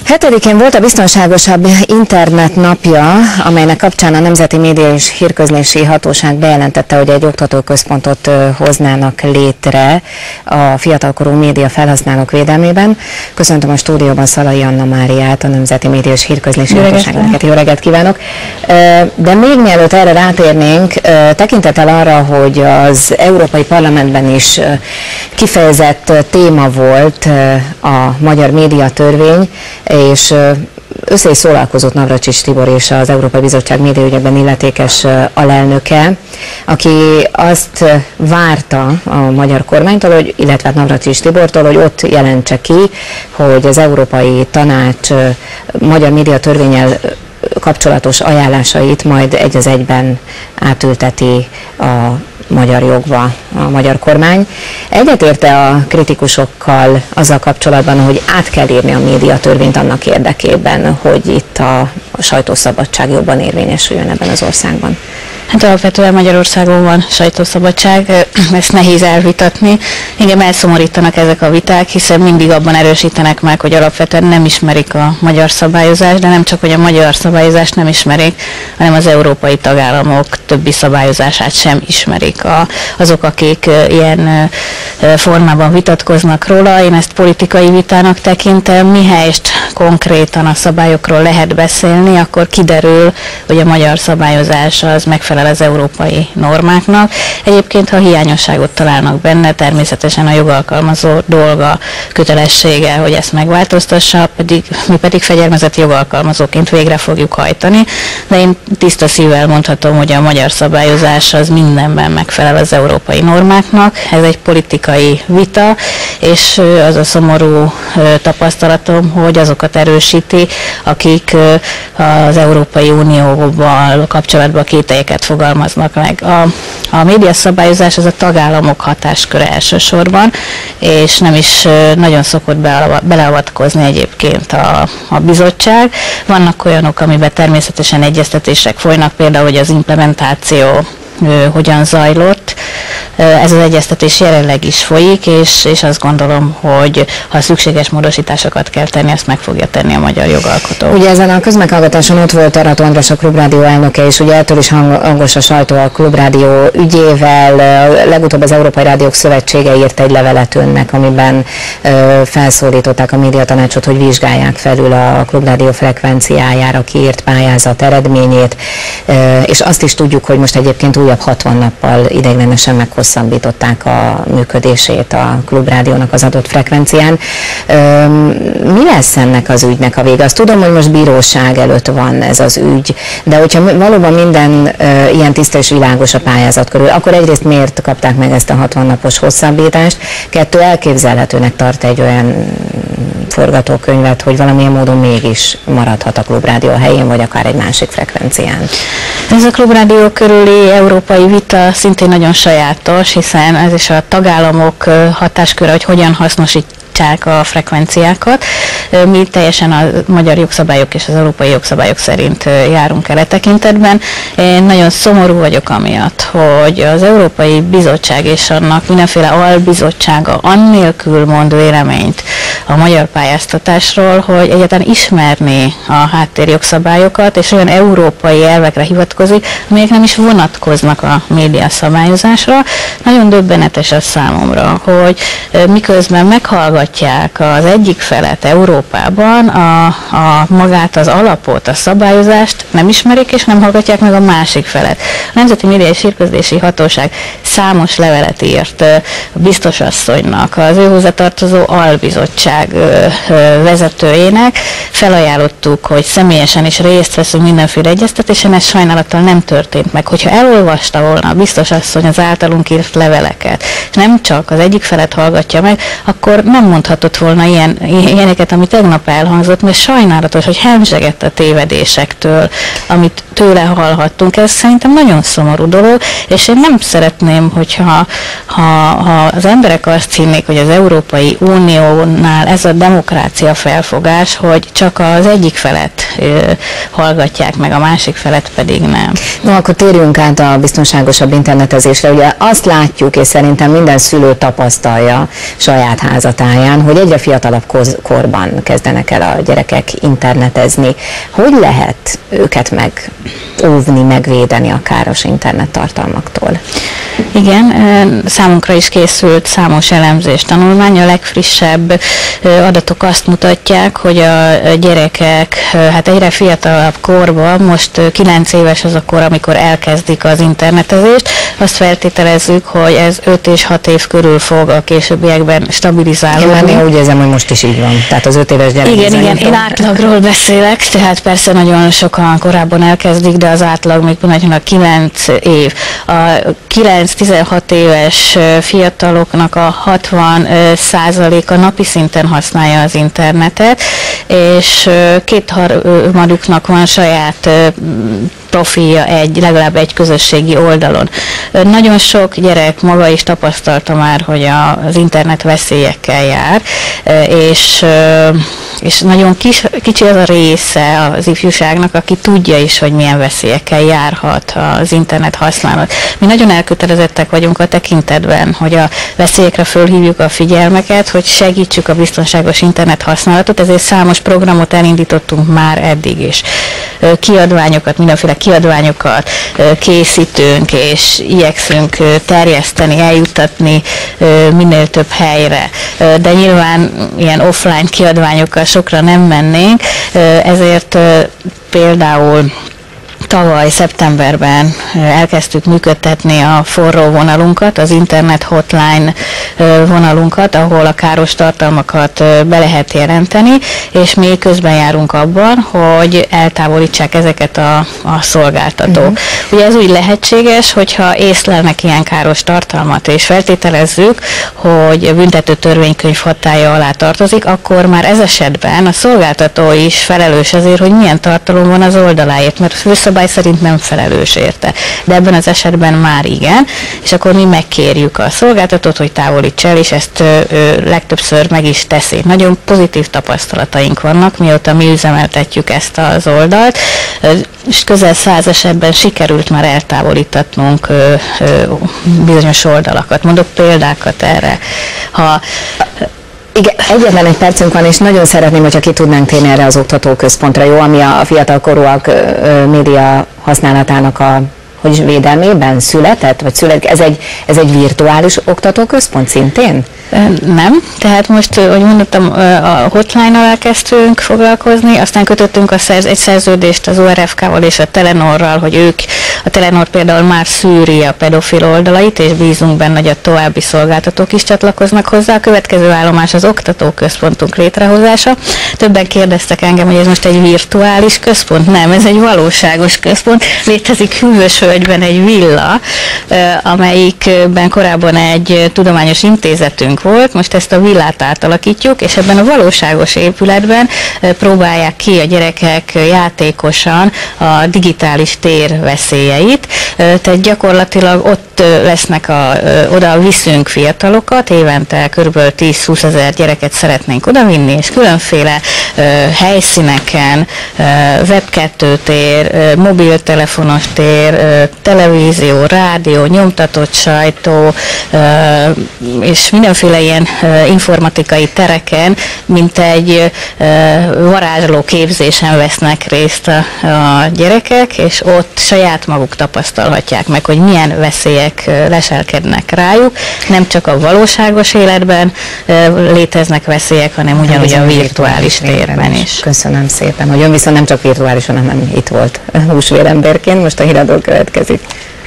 7-én volt a biztonságosabb internet napja, amelynek kapcsán a Nemzeti Média és Hírközlési Hatóság bejelentette, hogy egy oktatóközpontot hoznának létre a fiatalkorú média felhasználók védelmében. Köszöntöm a stúdióban Szalai Anna Máriát, a Nemzeti Média és Hírközlési Hatóságnak. Jó reggelt kívánok! De még mielőtt erre rátérnénk, tekintettel arra, hogy az Európai Parlamentben is kifejezett téma volt a magyar médiatörvény, és össze is szólalkozott Navracsics Tibor és az Európai Bizottság médiaügyekben illetékes alelnöke, aki azt várta a magyar kormánytól, hogy, illetve Navracsics Tibortól, hogy ott jelentse ki, hogy az Európai Tanács magyar médiatörvénnyel kapcsolatos ajánlásait majd egy az egyben átülteti a magyar jogba a magyar kormány. Egyetérte a kritikusokkal azzal kapcsolatban, hogy át kell írni a médiatörvényt annak érdekében, hogy itt a sajtószabadság jobban érvényesüljön ebben az országban? Hát alapvetően Magyarországon van sajtószabadság, ezt nehéz elvitatni. Engem elszomorítanak ezek a viták, hiszen mindig abban erősítenek meg, hogy alapvetően nem ismerik a magyar szabályozást, de nem csak, hogy a magyar szabályozást nem ismerik, hanem az európai tagállamok többi szabályozását sem ismerik. Azok, akik ilyen formában vitatkoznak róla, én ezt politikai vitának tekintem, mihelyest konkrétan a szabályokról lehet beszélni, akkor kiderül, hogy a magyar szabályozás az megfelel az európai normáknak. Egyébként, ha hiányosságot találnak benne, természetesen a jogalkalmazó dolga, kötelessége, hogy ezt megváltoztassa, mi pedig fegyelmezett jogalkalmazóként végre fogjuk hajtani, de én tiszta szívvel mondhatom, hogy a magyar szabályozás az mindenben megfelel az európai normáknak. Ez egy politikai vita, és az a szomorú tapasztalatom, hogy azokat erősíti, akik az Európai Unióval kapcsolatban kételyeket fogalmaznak meg. A médiaszabályozás az a tagállamok hatásköre elsősorban, és nem is nagyon szokott beleavatkozni egyébként a bizottság. Vannak olyanok, amiben természetesen egyeztetések folynak, például, hogy az implementáció hogyan zajlott. Ez az egyeztetés jelenleg is folyik, és azt gondolom, hogy ha szükséges módosításokat kell tenni, ezt meg fogja tenni a magyar jogalkotó. Ugye ezen a közmeghallgatáson ott volt Arató András, a Klubrádió elnöke, és ugye ettől is hangos a sajtó a Klubrádió ügyével. Legutóbb az Európai Rádiók Szövetsége írt egy levelet önnek, amiben felszólították a médiatanácsot, hogy vizsgálják felül a Klubrádió frekvenciájára kiírt pályázat eredményét, és azt is tudjuk, hogy most egyébként újabb 60 nappal ideiglenesen meghosszabbították a működését a Klubrádiónak az adott frekvencián. Mi lesz ennek az ügynek a vége? Azt tudom, hogy most bíróság előtt van ez az ügy, de hogyha valóban minden ilyen tiszta és világos a pályázat körül, akkor egyrészt miért kapták meg ezt a 60 napos hosszabbítást? Kettő, elképzelhetőnek tart egy olyan forgatókönyvet, hogy valamilyen módon mégis maradhat a Klubrádió helyén, vagy akár egy másik frekvencián. Ez a Klubrádió körüli európai vita szintén nagyon sajátos, hiszen ez is a tagállamok hatásköre, hogy hogyan hasznosítják a frekvenciákat. Mi teljesen a magyar jogszabályok és az európai jogszabályok szerint járunk el e tekintetben. Én nagyon szomorú vagyok amiatt, hogy az Európai Bizottság és annak mindenféle albizottsága annélkül mond véleményt a magyar pályáztatásról, hogy egyáltalán ismerné a háttérjogszabályokat, és olyan európai elvekre hivatkozik, amelyek nem is vonatkoznak a média szabályozásra. Nagyon döbbenetes az számomra, hogy miközben meghallgatják az egyik felet Európában, magát az alapot, a szabályozást nem ismerik, és nem hallgatják meg a másik felet. A Nemzeti Média és Hírközlési Hatóság számos levelet írt a biztosasszonynak, az ő hozzátartozó albizottság vezetőjének. Felajánlottuk, hogy személyesen is részt veszünk mindenféle egyeztetésen, ez sajnálattal nem történt meg. Hogyha elolvasta volna a biztosasszony az általunk írt leveleket, és nem csak az egyik felet hallgatja meg, akkor nem mondhatott volna ilyeneket, ami tegnap elhangzott, mert sajnálatos, hogy hemzsegett a tévedésektől, amit tőle hallhattunk. Ez szerintem nagyon szomorú dolog, és én nem szeretném, hogyha az emberek azt hinnék, hogy az Európai Uniónál annál ez a demokrácia felfogás, hogy csak az egyik felet hallgatják meg, a másik felet pedig nem. No, akkor térjünk át a biztonságosabb internetezésre. Ugye azt látjuk, és szerintem minden szülő tapasztalja saját házatáján, hogy egyre fiatalabb korban kezdenek el a gyerekek internetezni. Hogy lehet őket megóvni, megvédeni a káros internettartalmaktól? Igen, számunkra is készült számos elemzés tanulmány. A legfrissebb adatok azt mutatják, hogy a gyerekek hát egyre fiatalabb korban, most 9 éves az a kor, amikor elkezdik az internetezést, azt feltételezzük, hogy ez 5 és 6 év körül fog a későbbiekben stabilizálódni. Én úgy érzem, hogy most is így van. Tehát az 5 éves gyerek. Igen, én átlagról beszélek, tehát persze nagyon sokan korábban elkezdik, de az átlag még pontosan 9 év. A 9-16 éves fiataloknak a 60%-a napi szinten használja az internetet, és kétharmaduknak van saját profilja legalább egy közösségi oldalon. Nagyon sok gyerek maga is tapasztalta már, hogy az internet veszélyekkel jár, és nagyon kicsi az a része az ifjúságnak, aki tudja is, hogy milyen veszélyekkel járhat az internet használat. Mi nagyon elkötelezettek vagyunk a tekintetben, hogy a veszélyekre fölhívjuk a figyelmeket, hogy segítsük a biztonságos internet használatot, ezért számos programot elindítottunk már eddig is. Kiadványokat, mindenféle kiadványokat készítünk, és igyekszünk terjeszteni, eljuttatni minél több helyre. De nyilván ilyen offline kiadványokkal sokra nem mennénk, ezért például tavaly szeptemberben elkezdtük működtetni a forró vonalunkat, az internet hotline vonalunkat, ahol a káros tartalmakat be lehet jelenteni, és mi közben járunk abban, hogy eltávolítsák ezeket a szolgáltatók. Ugye ez úgy lehetséges, hogyha észlelnek ilyen káros tartalmat, és feltételezzük, hogy büntető törvénykönyv hatálya alá tartozik, akkor már ez esetben a szolgáltató is felelős azért, hogy milyen tartalom van az oldaláért, mert főszabály szerint nem felelős érte. De ebben az esetben már igen, és akkor mi megkérjük a szolgáltatót, hogy távolíts el, és ezt legtöbbször meg is teszi. Nagyon pozitív tapasztalataink vannak, mióta mi üzemeltetjük ezt az oldalt, és közel 100 esetben sikerült már eltávolítatnunk bizonyos oldalakat. Mondok példákat erre. Igen, egyetlen egy percünk van, és nagyon szeretném, hogyha ki tudnánk térni erre az oktatóközpontra, jó, ami a fiatalkorúak média használatának a védelmében született, vagy ez egy virtuális oktatóközpont szintén? Nem, tehát most, ahogy mondtam, a hotline-nal elkezdtünk foglalkozni, aztán kötöttünk egy szerződést az ORFK-val és a Telenorral, hogy a Telenor például már szűri a pedofil oldalait, és bízunk benne, hogy a további szolgáltatók is csatlakoznak hozzá. A következő állomás az oktatóközpontunk létrehozása. Többen kérdeztek engem, hogy ez most egy virtuális központ. Nem, ez egy valóságos központ. Létezik Hűvösvölgyben egy villa, amelyikben korábban egy tudományos intézetünk volt, most ezt a villát átalakítjuk, és ebben a valóságos épületben próbálják ki a gyerekek játékosan a digitális tér veszélyeit, tehát gyakorlatilag ott lesznek, oda viszünk fiatalokat, évente kb. 10-20 ezer gyereket szeretnénk odavinni, és különféle helyszíneken, Web2 tér, mobiltelefonos tér, televízió, rádió, nyomtatott sajtó, és mindenféle ilyen informatikai tereken, mint egy varázsló képzésen vesznek részt a gyerekek, és ott saját maguk tapasztalhatják meg, hogy milyen veszélyek leselkednek rájuk. Nem csak a valóságos életben léteznek veszélyek, hanem ugyanúgy a virtuális térben is. Köszönöm szépen, hogy ön viszont nem csak virtuálisan, hanem itt volt húsvéremberként. Most a híradó következik.